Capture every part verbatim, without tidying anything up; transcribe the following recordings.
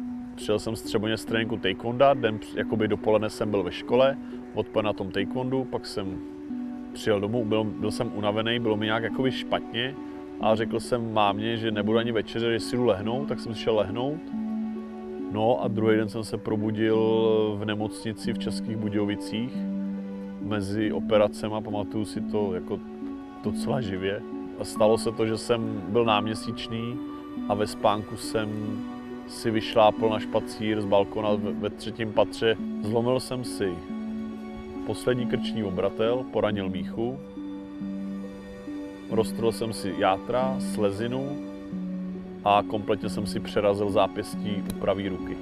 Přijel jsem z Třeboně z tréninku taekwonda, den jakoby dopoledne jsem byl ve škole, odpoledne na tom taekwondu, pak jsem přijel domů, byl, byl jsem unavený, bylo mi nějak jakoby špatně a řekl jsem mámě, že nebudu ani večeře, že si jdu lehnout, tak jsem šel lehnout. No a druhý den jsem se probudil v nemocnici v Českých Budějovicích mezi operacemi, pamatuju si to jako docela živě. A stalo se to, že jsem byl náměsíčný a ve spánku jsem si vyšlápl na špacír z balkona ve třetím patře. Zlomil jsem si poslední krční obratel, poranil míchu, roztrhl jsem si játra, slezinu a kompletně jsem si přerazil zápěstí u pravé ruky.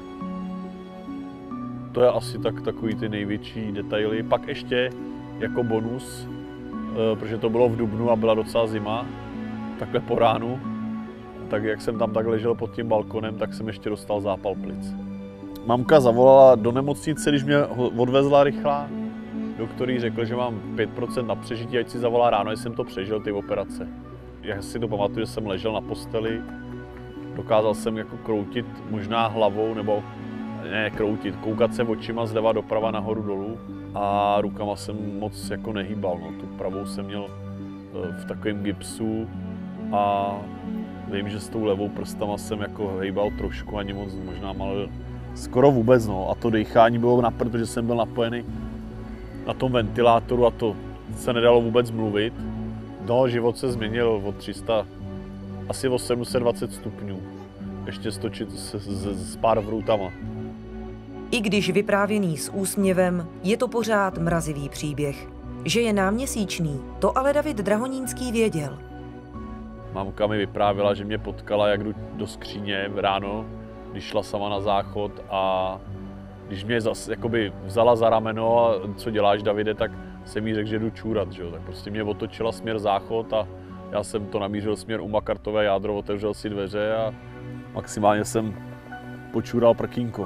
To je asi tak, takový ty největší detaily. Pak ještě jako bonus, protože to bylo v dubnu a byla docela zima, takhle po ránu, tak jak jsem tam tak ležel pod tím balkonem, tak jsem ještě dostal zápal plic. Mamka zavolala do nemocnice, když mě odvezla rychlá. Doktor jí řekl, že mám pět procent na přežití, ať si zavolá ráno, jestli jsem to přežil, ty operace. Já si to pamatuju, že jsem ležel na posteli, dokázal jsem jako kroutit možná hlavou, nebo ne kroutit, koukat se očima zleva doprava nahoru dolů a rukama jsem moc jako nehýbal. No. Tu pravou jsem měl v takovém gipsu a vím, že s tou levou prstama jsem jako hejbal trošku, ani moc, možná malý, skoro vůbec. No. A to dýchání bylo napřed, protože jsem byl napojený na tom ventilátoru a to se nedalo vůbec mluvit. No, život se změnil od tři sta, asi o sedm set dvacet stupňů. Ještě stočit s, s, s pár vrůtama. I když vyprávěný s úsměvem, je to pořád mrazivý příběh. Že je náměsíčný, to ale David Drahonínský věděl. Mamka mi vyprávěla, že mě potkala, jak jdu do skříně ráno, když šla sama na záchod a když mě zas, jakoby vzala za rameno a co děláš, Davide, tak jsem jí řekl, že jdu čůrat, že jo? Tak prostě mě otočila směr záchod a já jsem to namířil směr u Makartové jádro, otevřel si dveře a maximálně jsem počůral prkínko.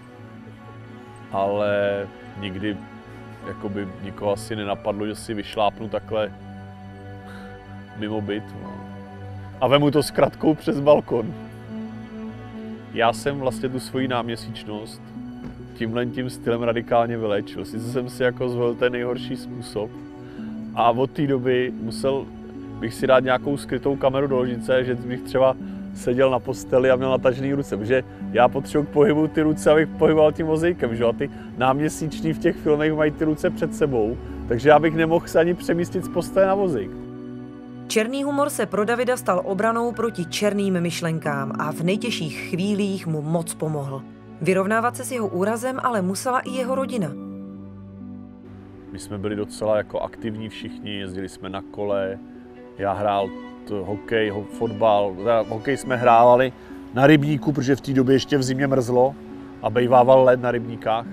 Ale nikdy jakoby nikoho asi nenapadlo, že si vyšlápnu takhle mimo byt. No. A vemu to s kratkou přes balkon. Já jsem vlastně tu svoji náměsíčnost tímhle tím stylem radikálně vylečil. Sice jsem si jako zvolil ten nejhorší způsob a od té doby musel bych si dát nějakou skrytou kameru do ložice, že bych třeba seděl na posteli a měl natažený ruce, protože já potřebuji k pohybu ty ruce, abych pohyboval tím vozejkem, že? A ty náměsíční v těch filmech mají ty ruce před sebou, takže já bych nemohl se ani přemístit z postele na vozík. Černý humor se pro Davida stal obranou proti černým myšlenkám a v nejtěžších chvílích mu moc pomohl. Vyrovnávat se s jeho úrazem ale musela i jeho rodina. My jsme byli docela jako aktivní všichni, jezdili jsme na kole, já hrál to hokej, ho, fotbal, hokej jsme hrávali na rybníku, protože v té době ještě v zimě mrzlo a bejvával led na rybníkách.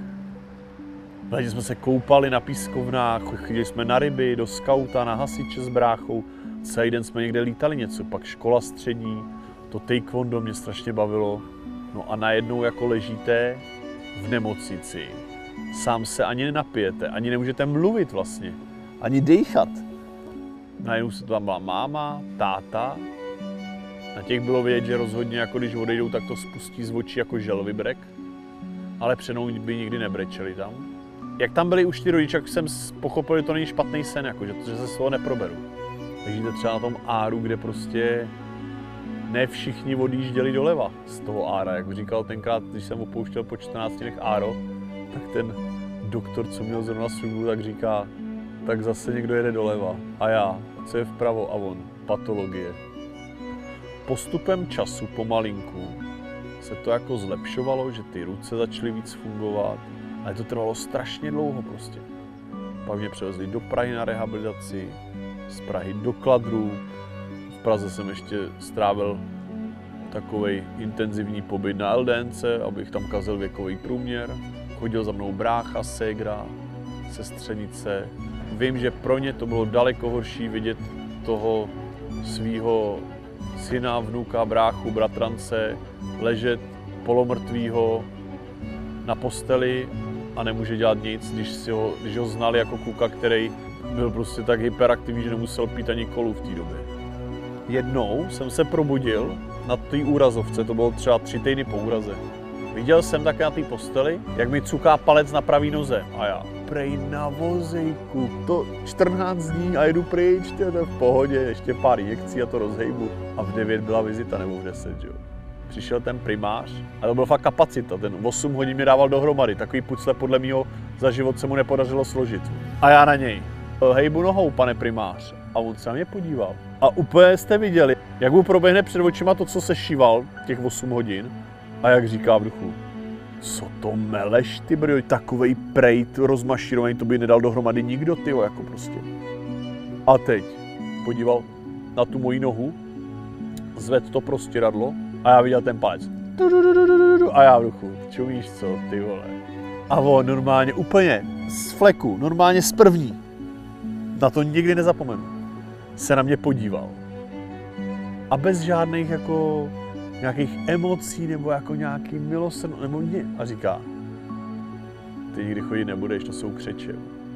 V létě jsme se koupali na pískovnách, chodili jsme na ryby, do skauta, na hasiče s bráchou, celý den jsme někde lítali něco, pak škola střední, to taekwondo mě strašně bavilo. No a najednou jako ležíte v nemocnici, sám se ani nenapijete, ani nemůžete mluvit vlastně, ani dýchat. Najednou se tam byla máma, táta, na těch bylo vidět, že rozhodně jako když odejdou, tak to spustí z očí jako želvybrek, ale přenou by nikdy nebrečeli tam. Jak tam byli už ty rodiče, tak jsem pochopil, že to není špatný sen, jako, že, že se z toho neproberu. Ležíte třeba na tom áru, kde prostě ne všichni odjížděli doleva z toho ára. Jak říkal tenkrát, když jsem opouštěl po čtrnácti dnech áro, tak ten doktor, co měl zrovna službu, tak říká, tak zase někdo jede doleva. A já, co je vpravo a on, patologie. Postupem času pomalinku se to jako zlepšovalo, že ty ruce začaly víc fungovat, ale to trvalo strašně dlouho prostě. Pak mě převezli do Prahy na rehabilitaci, z Prahy do Kladrů. V Praze jsem ještě strávil takovej intenzivní pobyt na el dé en ce, abych tam kazil věkový průměr. Chodil za mnou brácha, ségra, sestřenice. Vím, že pro ně to bylo daleko horší vidět toho svýho syna, vnuka, bráchu, bratrance ležet polomrtvýho na posteli a nemůže dělat nic, když, si ho, když ho znali jako kluka, který byl prostě tak hyperaktivní, že nemusel pít ani kolu v té době. Jednou jsem se probudil na té úrazovce, to bylo třeba tři týdny po úraze. Viděl jsem také na té posteli, jak mi cuká palec na pravý noze. A já, prej na vozejku, to čtrnáct dní a jedu pryč, to je v pohodě, ještě pár injekcí a to rozhejbu. A v devět byla vizita, nebo v deset, jo. Přišel ten primář a to byl fakt kapacita, ten osm hodin mě dával dohromady, takový pucle podle mýho za život se mu nepodařilo složit. A já na něj, hejbu nohou, pane primář. A on se na mě podíval. A úplně jste viděli, jak mu proběhne před očima to, co se šíval těch osm hodin. A jak říká v duchu, co to meleš, ty brjo, takovej prejt rozmašírovaný, to by nedal dohromady nikdo, tyjo, jako prostě. A teď podíval na tu moji nohu, zved to prostěradlo a já viděl ten palec. A já v duchu, čumíš co, ty vole. A on normálně úplně z fleku, normálně z první, na to nikdy nezapomenu, se na mě podíval. A bez žádných jako nějakých emocí nebo jako nějaký milosrdný, nebo ne. A říká, ty nikdy chodit nebudeš, to jsou křeče.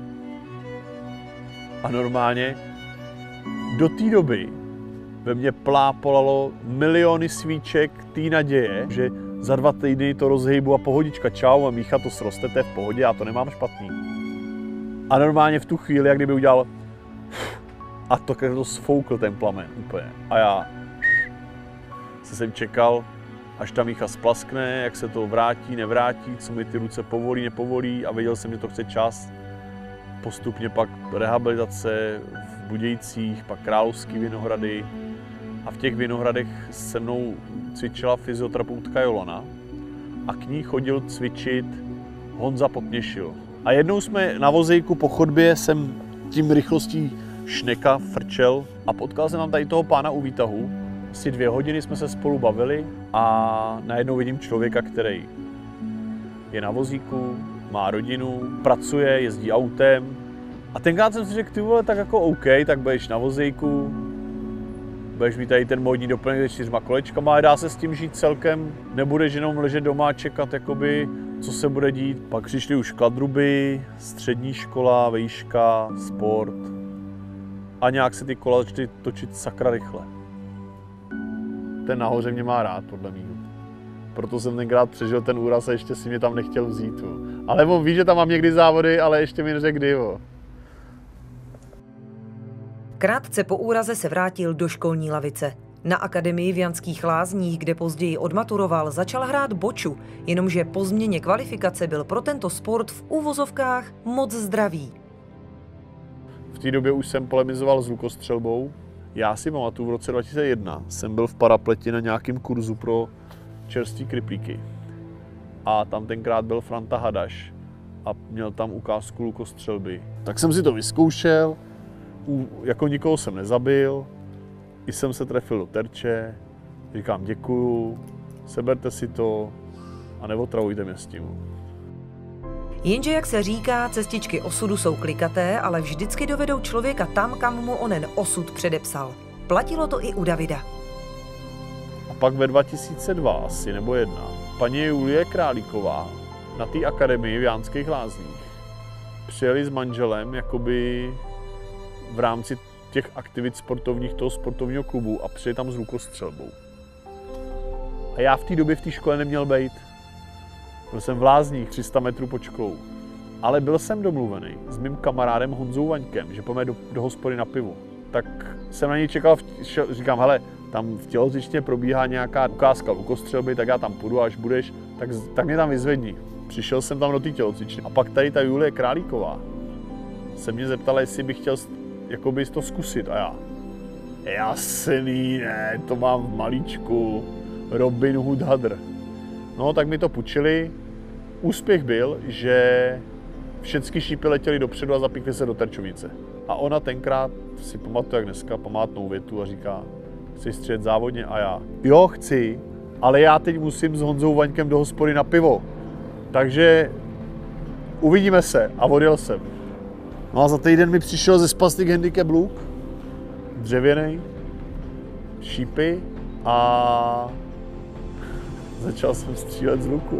A normálně do té doby ve mně plápolalo miliony svíček té naděje, že za dva týdny to rozhejbu a pohodička, čau a Mícha, to srostete v pohodě, já to nemám špatný. A normálně v tu chvíli, jak kdyby udělal a to, když to sfoukl ten plamen úplně. A já se jsem čekal, až ta Mícha splaskne, jak se to vrátí, nevrátí, co mi ty ruce povolí, nepovolí a věděl jsem, že to chce čas. Postupně pak rehabilitace v Budějcích, pak Královský Vinohrady a v těch Vinohradech se mnou cvičila fyzioterapeutka Jolona a k ní chodil cvičit Honza Potněšil. A jednou jsme na vozejku po chodbě jsem tím rychlostí šneka frčel a potkal jsem tam tady toho pána u výtahu. Asi dvě hodiny jsme se spolu bavili a najednou vidím člověka, který je na vozíku, má rodinu, pracuje, jezdí autem. A tenkrát jsem si řekl, ty vole, tak jako OK, tak budeš na vozíku, budeš mít tady ten módní doplněk se čtyřma kolečkama, ale dá se s tím žít celkem, nebudeš jenom ležet doma a čekat, jakoby, co se bude dít. Pak přišly už kladruby, střední škola, výška, sport a nějak se ty kola začaly točit sakra rychle. Ten nahoře mě má rád, podle mě. Proto jsem tenkrát přežil ten úraz a ještě si mě tam nechtěl vzít. Jo. Ale on ví, že tam mám někdy závody, ale ještě mi neřekl kdy. Jo. Krátce po úraze se vrátil do školní lavice. Na akademii v Janských Lázních, kde později odmaturoval, začal hrát boču, jenomže po změně kvalifikace byl pro tento sport v úvozovkách moc zdravý. V té době už jsem polemizoval s lukostřelbou. Já si pamatuju, v roce dva tisíce jedna jsem byl v parapleti na nějakém kurzu pro čerstvý kriplíky. A tam tenkrát byl Franta Hadaš a měl tam ukázku lukostřelby. Tak jsem si to vyzkoušel, jako nikoho jsem nezabil, i jsem se trefil do terče, říkám děkuju, seberte si to a neotravujte mě s tím. Jenže, jak se říká, cestičky osudu jsou klikaté, ale vždycky dovedou člověka tam, kam mu onen osud předepsal. Platilo to i u Davida. A pak ve dva tisíce dva asi nebo jedna, paní Julie Králíková na té akademii v Janských Lázních přijeli s manželem jakoby v rámci těch aktivit sportovních toho sportovního klubu a přijeli tam s lukostřelbou. A já v té době v té škole neměl být. Byl jsem v Lázních, tři sta metrů pod školou. Ale byl jsem domluvený s mým kamarádem Honzou Vaňkem, že půjdeme do, do hospody na pivo. Tak jsem na něj čekal, šel, říkám, hele, tam v tělocvičně probíhá nějaká ukázka lukostřelby, tak já tam půjdu, až budeš, tak, tak mě tam vyzvedni. Přišel jsem tam do té tělocvičny. A pak tady ta Julie Králíková se mě zeptala, jestli bych chtěl jakoby to zkusit. A já, jasný, ne, to mám v malíčku, Robin Hood hadr. No, tak mi to půjčili. Úspěch byl, že všechny šípy letěly dopředu a zapíkly se do terčovnice. A ona tenkrát si pamatuje, jak dneska, památnou větu a říká, chci střílet závodně? A já, jo, chci, ale já teď musím s Honzou Vaňkem do hospody na pivo. Takže uvidíme se. A odjel jsem. No a za týden mi přišel ze Spastic Handicap luk, dřevěný, šípy a začal jsem střílet z luku.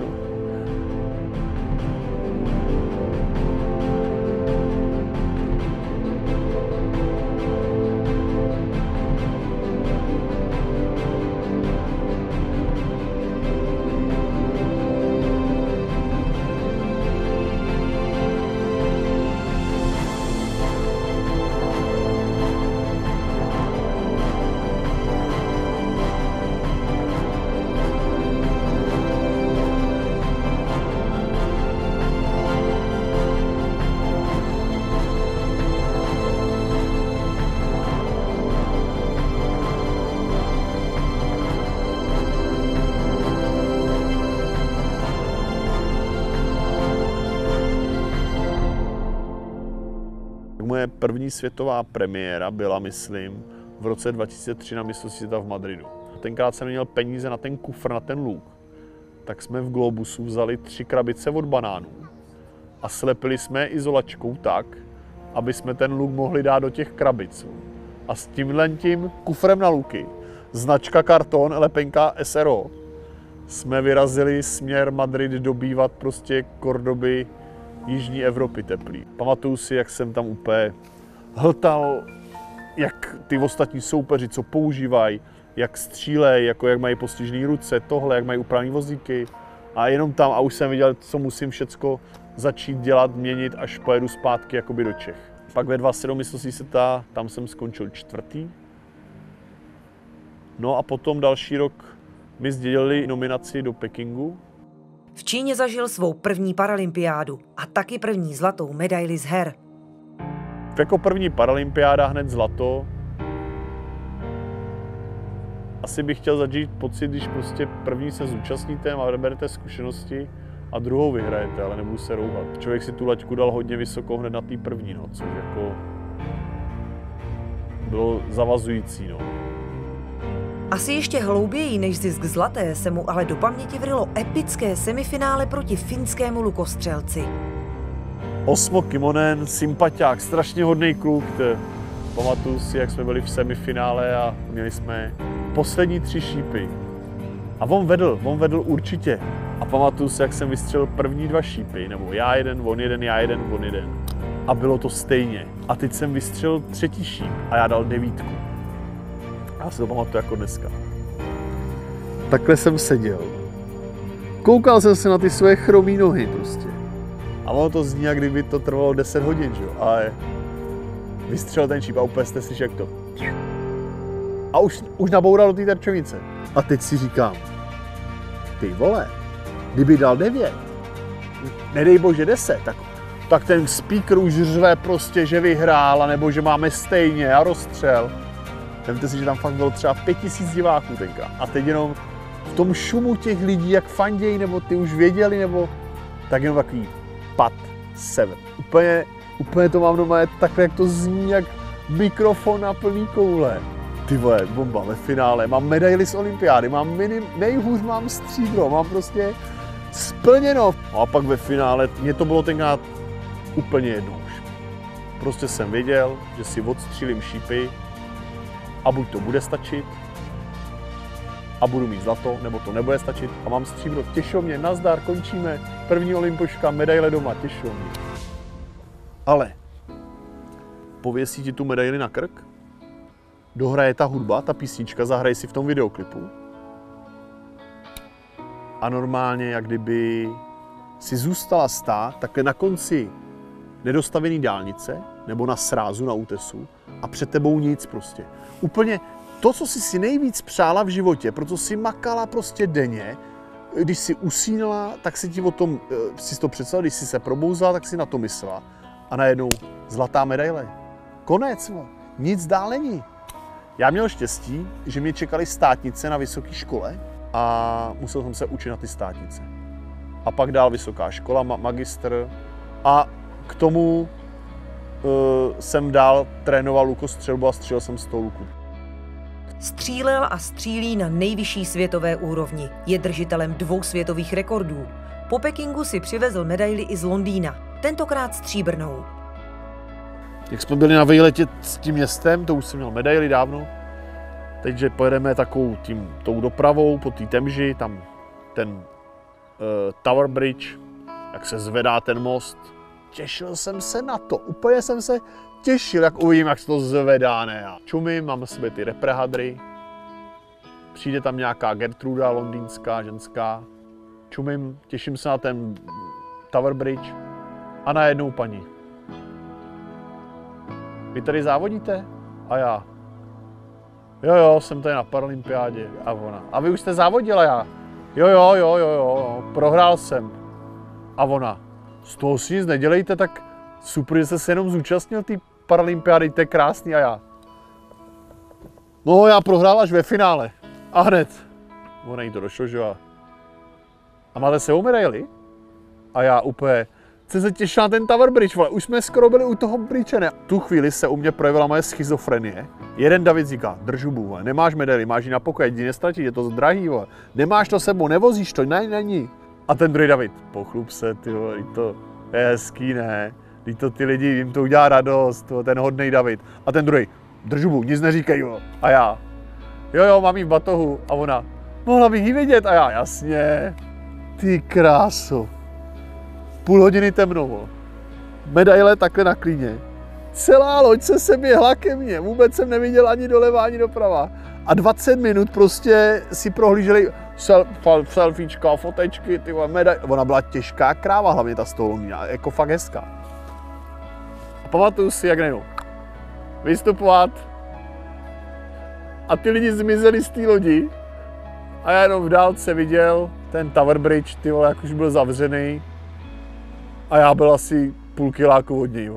moje první světová premiéra byla, myslím, v roce dva tisíce tři na mistrovství světa v Madridu. Tenkrát jsem neměl peníze na ten kufr, na ten luk. Tak jsme v Globusu vzali tři krabice od banánů a slepili jsme je izolačkou tak, aby jsme ten luk mohli dát do těch krabic. A s tímhle tím kufrem na luky, značka karton, lepenka S R O, jsme vyrazili směr Madrid dobývat prostě Kordoby jižní Evropy teplý. Pamatuju si, jak jsem tam úplně hltal, jak ty ostatní soupeři, co používají, jak střílejí, jako jak mají postižené ruce, tohle, jak mají upravené vozíky. A jenom tam, a už jsem viděl, co musím všecko začít dělat, měnit, až pojedu zpátky jakoby do Čech. Pak ve dva tisíce sedm mistrovství světa, tam jsem skončil čtvrtý. No a potom další rok mi sdělili nominaci do Pekingu. V Číně zažil svou první paralympiádu a taky první zlatou medaili z her. Jako první paralympiáda hned zlato. Asi bych chtěl zažít pocit, když prostě první se zúčastníte a berete zkušenosti a druhou vyhrajete, ale nebudu se rouhat. Člověk si tu laťku dal hodně vysoko hned na té první, no, což jako bylo zavazující. No. Asi ještě hlouběji než zisk zlaté se mu ale do paměti vrylo epické semifinále proti finskému lukostřelci. Osmo Kimonen, sympatiák, strašně hodný kluk. Pamatuju si, jak jsme byli v semifinále a měli jsme poslední tři šípy. A on vedl, on vedl určitě. A pamatuju si, jak jsem vystřelil první dva šípy, nebo já jeden, on jeden, já jeden, on jeden. A bylo to stejně. A teď jsem vystřelil třetí šíp a já dal devítku. Já si to pamatuju jako dneska. Takhle jsem seděl. Koukal jsem se na ty svoje chromý nohy prostě. A ono to zní, jak kdyby to trvalo deset hodin, že jo? Ale vystřelil ten šíp a úplně jste slyšel, jak to. A už, už naboural do té terčovice. A teď si říkám, ty vole, kdyby dal devět, nedej bože deset, tak, tak ten speaker už řve prostě, že vyhrál, nebo že máme stejně a rozstřel. Vemte si, že tam fakt bylo třeba pět tisíc diváků tenkrát. A teď jenom v tom šumu těch lidí, jak fandějí, nebo ty už věděli, nebo tak jenom takový pat, seven. Úplně, úplně to mám doma takhle, jak to zní, jak mikrofon na plný koule. Ty vole, bomba ve finále, mám medaili z olympiády, mám minim, nejhůř mám stříbro, mám prostě splněno. A pak ve finále, mně to bylo tenkrát úplně jedno už. Prostě jsem věděl, že si odstřílím šípy a buď to bude stačit a budu mít zlato, nebo to nebude stačit a mám stříbro. Těšilo mě, nazdar, končíme, první olympoška, medaile doma, těšilo mě. Ale pověsí ti tu medaili na krk, dohraje ta hudba, ta písnička, zahraj si v tom videoklipu a normálně, jak kdyby si zůstala stát takhle na konci nedostavený dálnice nebo na srázu, na útesu a před tebou nic prostě. Úplně to, co jsi si nejvíc přála v životě, proto si makala prostě denně, když si usínala, tak si ti o tom, si to představila, když si se probouzala, tak si na to myslela. A najednou zlatá medaile. Konec, no. Nic dál není. Já měl štěstí, že mě čekaly státnice na vysoké škole a musel jsem se učit na ty státnice. A pak dál vysoká škola, ma- magistr a k tomu uh, jsem dál trénoval lukostřelbu a střílel jsem z toho luku. Střílel a střílí na nejvyšší světové úrovni. Je držitelem dvou světových rekordů. Po Pekingu si přivezl medaili i z Londýna, tentokrát stříbrnou. Jak jsme byli na výletě s tím městem, to už jsem měl medaili dávno. Teď, že pojedeme takovou tím, tou dopravou po té Temži, tam ten uh, Tower Bridge, jak se zvedá ten most. Těšil jsem se na to, úplně jsem se těšil, jak uvidím, jak se to zvedá, ne. Já čumím, mám na sobě ty reprehadry. Přijde tam nějaká Gertruda, londýnská, ženská. Čumím, těším se na ten Tower Bridge. A najednou paní. Vy tady závodíte? A já. Jo, jo, jsem tady na paralympiádě. A ona. A vy už jste závodila? Já. Jo, jo, jo, jo, jo, prohrál jsem. A ona. Z toho si nic nedělejte, tak super, že jste se jenom zúčastnil té paralympiády, to je krásný. A já. No, já prohrál až ve finále. A hned. Ona jí to došlo, že jo. A máte sebou medaili? A já úplně jsem se těšil na ten Tower Bridge, vole. Už jsme skoro byli u toho bridge, ne? Tu chvíli se u mě projevila moje schizofrenie. Jeden David říká, drž hubu, vole. Nemáš medaili, máš ji na pokoji, jdi nestratit, je to drahý, vole. Nemáš to sebou, nevozíš to, ne, není. A ten druhý David, pochlup se, ty vole, to je hezký, ne? Teď to ty lidi, jim to udělá radost, vole, ten hodnej David. A ten druhý, drž hubu, nic neříkej, vole. A já, jo, jo, mám jí v batohu. A ona, mohla bych ji vidět. A já, jasně, ty kráso. Půl hodiny temno, medaile takhle na klíně. Celá loď se se běhla ke mně, vůbec jsem neviděl ani doleva, ani doprava. A dvacet minut prostě si prohlíželi sel, selfiečka, fotečky, ty medaile. Ona byla těžká kráva, hlavně ta stolomína, jako fakt hezká. A pamatuju si, jak nejenom vystupovat a ty lidi zmizeli z té lodi a já jenom v dálce viděl ten Tower Bridge, ty vole, jak už byl zavřený. A já byl asi půl kiláku od něj.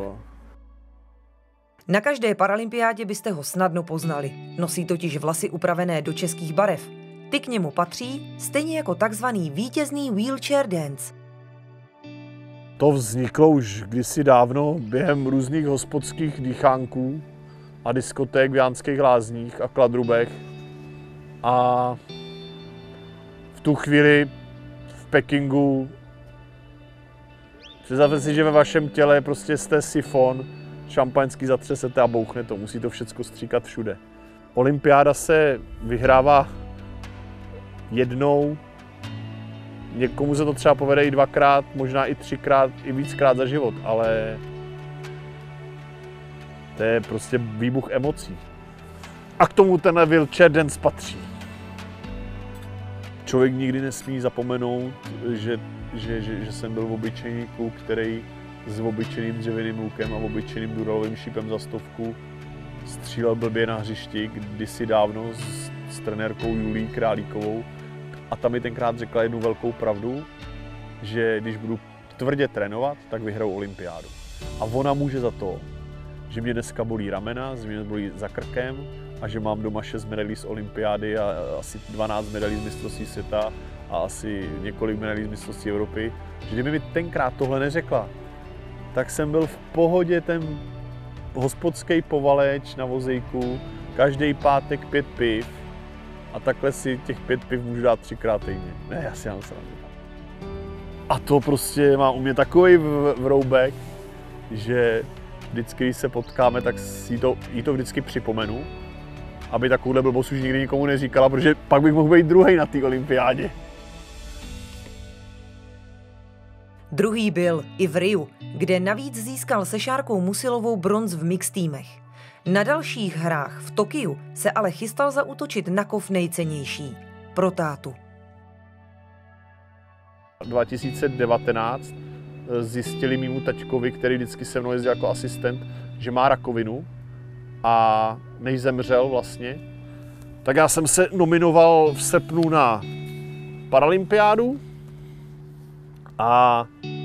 Na každé paralympiádě byste ho snadno poznali. Nosí totiž vlasy upravené do českých barev. Ty k němu patří, stejně jako takzvaný vítězný wheelchair dance. To vzniklo už kdysi dávno během různých hospodských dýchánků a diskoték v Jánských Lázních a Kladrubech. A v tu chvíli v Pekingu představte si, že ve vašem těle prostě jste sifon, šampaňský zatřesete a bouchne to, musí to všecko stříkat všude. Olympiáda se vyhrává jednou, někomu se to třeba povede i dvakrát, možná i třikrát, i víckrát za život, ale to je prostě výbuch emocí. A k tomu ten wheelchair dance patří. Člověk nikdy nesmí zapomenout, že, že, že, že jsem byl obyčejný kluk, který s obyčejným dřevěným lukem a obyčejným duralovým šípem za stovku střílel blbě na hřišti kdysi dávno s, s trenérkou Julí Králíkovou. A ta mi tenkrát řekla jednu velkou pravdu, že když budu tvrdě trénovat, tak vyhraju olympiádu. A ona může za to, že mě dneska bolí ramena, že mě bolí za krkem a že mám doma šest medailí z olympiády a asi dvanáct medailí z mistrovství světa a asi několik medailí z mistrovství Evropy. Že kdyby mi tenkrát tohle neřekla, tak jsem byl v pohodě ten hospodský povaleč na vozejku, každý pátek pět piv a takhle si těch pět piv můžu dát třikrát týdně. Ne, já si mám srandu. A to prostě má u mě takový vroubek, že vždycky, když se potkáme, tak si to, jí to vždycky připomenu, aby takovouhle blbost už nikdy nikomu neříkala, protože pak bych mohl být druhý na té olympiádě. Druhý byl i v Riu, kde navíc získal se Šárkou Musilovou bronz v mix týmech. Na dalších hrách v Tokiu se ale chystal zaútočit na kov nejcennější – pro tátu. dva tisíce devatenáct zjistili mému taťkovi, který vždycky se mnou jezdil jako asistent, že má rakovinu a než zemřel vlastně, tak já jsem se nominoval v srpnu na paralympiádu a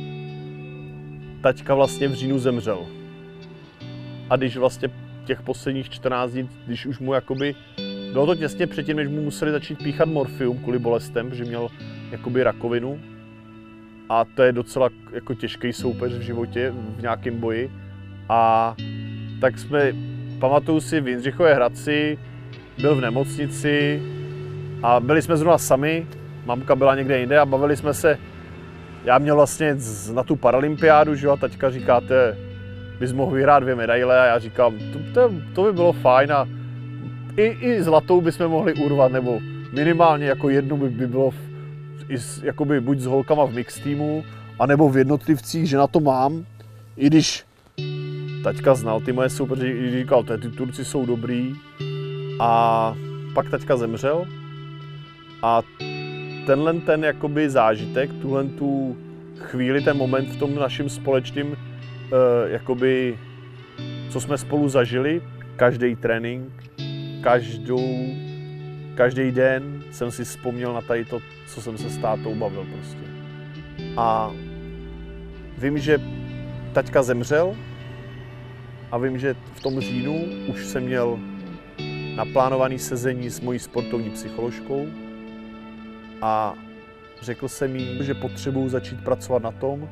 taťka vlastně v říjnu zemřel. A když vlastně těch posledních čtrnáct dní, když už mu jakoby, bylo to těsně předtím, než mu museli začít píchat morfium kvůli bolestem, protože měl jakoby rakovinu. A to je docela jako těžký soupeř v životě, v nějakém boji. A tak jsme, pamatuju si, v Jindřichově Hradci, byl v nemocnici a byli jsme zrovna sami, mamka byla někde jinde a bavili jsme se. Já měl vlastně na tu paralympiádu, že jo, a taťka říkáte, bys mohl vyhrát dvě medaile a já říkám, to, to, to by bylo fajn a i, i zlatou bychom mohli urvat, nebo minimálně jako jednu by, by bylo v, i s, jakoby buď s holkama v mix týmu, anebo v jednotlivcích, že na to mám, i když taťka znal ty moje soupeře, i když říkal, ty Turci jsou dobrý a pak taťka zemřel a tenhle ten jakoby zážitek, tuhle tu chvíli, ten moment v tom našem společném, eh, jakoby, co jsme spolu zažili, každý trénink, každou, každý den jsem si vzpomněl na tady to, co jsem se s tátou bavil prostě. A vím, že taťka zemřel a vím, že v tom říjnu už jsem měl naplánované sezení s mojí sportovní psycholožkou a řekl jsem jí, že potřebuji začít pracovat na tom,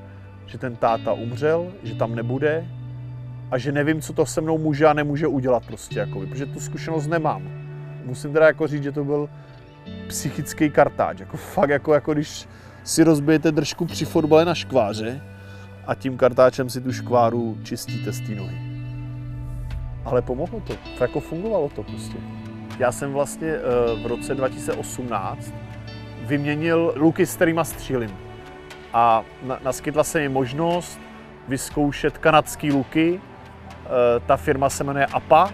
že ten táta umřel, že tam nebude a že nevím, co to se mnou může a nemůže udělat prostě, jakoby, protože tu zkušenost nemám. Musím teda jako říct, že to byl psychický kartáč, jako fakt jako, jako když si rozbijete držku při fotbale na škváře a tím kartáčem si tu škváru čistíte z té nohy. Ale pomohlo to, to jako fungovalo to prostě. Já jsem vlastně v roce dva tisíce osmnáct vyměnil luky, s kterýma střílím. A naskytla se mi možnost vyzkoušet kanadský luky. Ta firma se jmenuje A P A.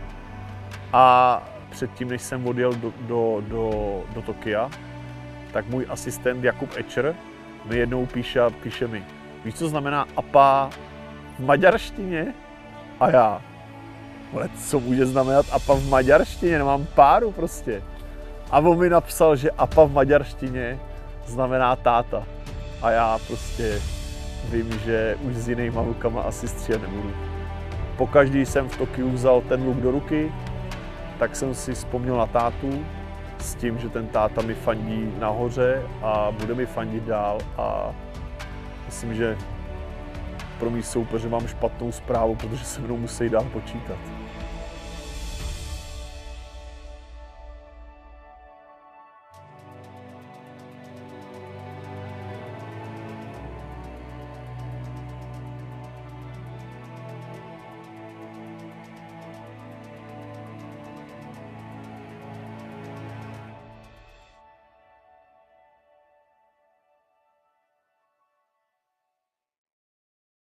A předtím, než jsem odjel do, do, do, do Tokia, tak můj asistent Jakub Ečer mi jednou píše, píše mi, víš, co znamená A P A v maďarštině? A já, ale co může znamenat A P A v maďarštině? Nemám páru prostě. A on mi napsal, že A P A v maďarštině znamená táta. A já prostě vím, že už s jinýma lukama asi střílet nebudu. Pokaždý jsem v Tokiu vzal ten luk do ruky, tak jsem si vzpomněl na tátu s tím, že ten táta mi fandí nahoře a bude mi fandit dál. A myslím, že pro mý soupeře mám špatnou zprávu, protože se mnou musí dál počítat.